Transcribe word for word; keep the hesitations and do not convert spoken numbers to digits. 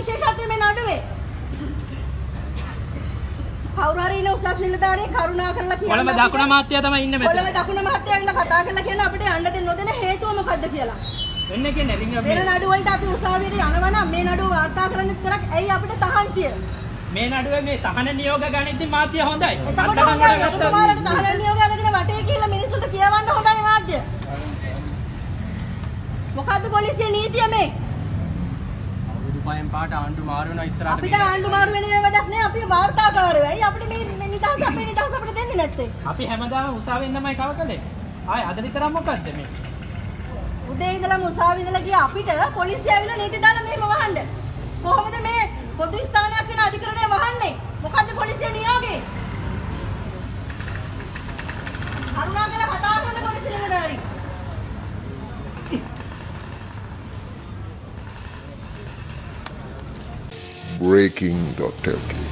විශේෂත්වය මේ නඩුවේ. කවුරු හරි ඉන්න උසස් නිලධාරියෙක් කරුණා කරලා කියන්න. කොළඹ දකුණ මහත්තයා තමයි ඉන්නේ මෙතන. කොළඹ දකුණ මහත්තයා ඇවිල්ලා කතා කරලා කියන අපිට යන්න දෙන්න නොදෙන හේතුව මොකද්ද කියලා. වෙන්නේ කියන්නේ රිංග වෙන නඩු වලට අපි උසාවියට යනවා නම් මේ නඩුව වාර්තා කරන්න විතරක් ඇයි අපිට තහංචිය? මේ නඩුවේ මේ තහන නියෝග ගණිතය මාධ්‍ය හොඳයි. එතකොට ඔයාලට තහන නියෝග අරගෙන වටේ කියලා මිනිස්සුන්ට කියවන්න හොඳයි මාධ්‍ය. මොකද්ද පොලිසියේ නීතිය මේ? පයෙන් පාට ආණ්ඩු මාරු වෙනවා ඉස්සරහට. අපිට ආණ්ඩු මාරු වෙන වැඩක් නෑ. අපි වාර්තාකාරයෝ. ඇයි අපිට මේ නිදහස අපේ නිදහස අපිට දෙන්නේ නැත්තේ? අපි හැමදාම උසාවියෙන් තමයි කව කළේ. ආයේ අද විතරක් මොකද්ද මේ? උදේ ඉඳලා උසාවිය ඉඳලා ගියා අපිට පොලිසිය ඇවිල්ලා නීති දාලා මෙහෙම වහන්න. කොහොමද මේ පොදු ස්ථානයක් වෙන අධිකරණය වහන්නේ? මොකද්ද පොලිසිය නියෝගේ? කරුණාකරලා කතා කරන්න පොලිසිය නිලධාරී. breaking dot l k